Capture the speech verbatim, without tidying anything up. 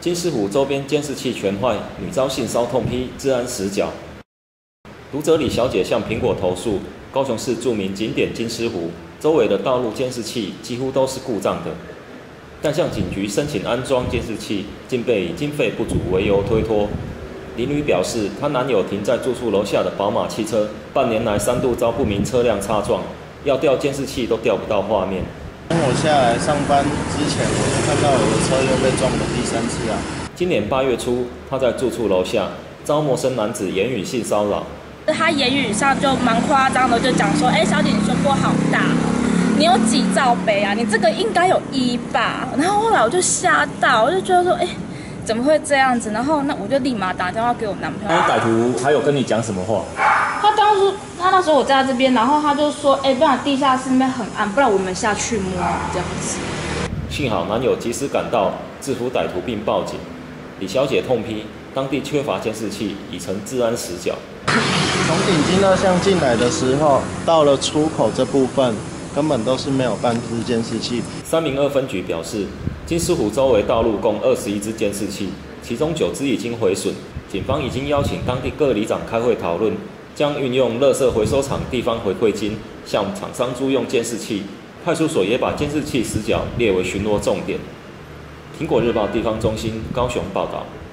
金狮湖周边监视器全坏，女遭性骚痛批治安死角。读者李小姐向苹果投诉，高雄市著名景点金狮湖周围的道路监视器几乎都是故障的，但向警局申请安装监视器，竟被以经费不足为由推脱。林女表示，她男友停在住处楼下的宝马汽车，半年来三度遭不明车辆擦撞，要调监视器都调不到画面。 当我下来上班之前，我就看到我的车又被撞了第三次啊！ 今年八月初，她在住处楼下遭陌生男子言语性骚扰。 他言语上就蛮夸张的，就讲说：“哎、欸，小姐，你胸部好大，你有几罩杯啊？你这个应该有一吧？”然后后来我就吓到，我就觉得说：“哎、欸，怎么会这样子？”然后那我就立马打电话给我男朋友。 那歹徒还有跟你讲什么话？ 他当时他那时候我在这边，然后他就说：“哎、欸，不然地下室那边很暗，不然我们下去摸这样子。” 幸好男友及时赶到，制服歹徒并报警。李小姐痛批，当地缺乏监视器，已成治安死角。 从顶金二巷进来的时候，到了出口这部分，根本都是没有半支监视器。 三民二分局表示，金狮湖周围道路共二十一支监视器，其中九支已经毁损。警方已经邀请当地各里长开会讨论，将运用垃圾回收厂地方回馈金向厂商租用监视器。派出所也把监视器死角列为巡逻重点。苹果日报地方中心高雄报道。